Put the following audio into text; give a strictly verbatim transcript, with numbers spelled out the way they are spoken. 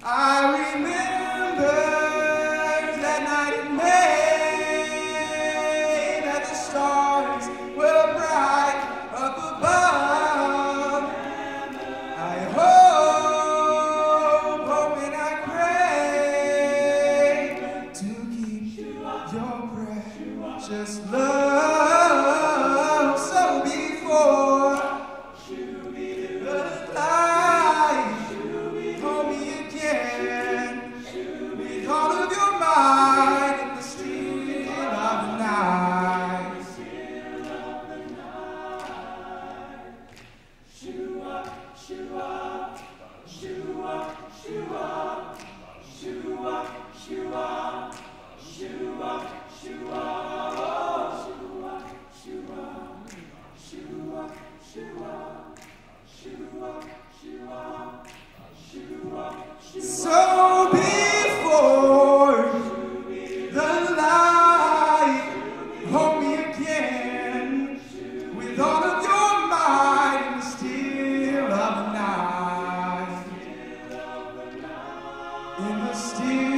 I remember that night in May, that the stars were bright up above. I hope, hope and I pray to keep your precious love. So before the light hold me again with all of your might in the still of the night. Shoo up, shoo up, shoo up, shoo up, shoo up, shoo up, shoo up, shoo up, shoo up, shoo up, shoo up, shoo up, shoo up, shoo up, shoo up, shoo up. So before the light hold me again with all of your might in the still of the night, in the still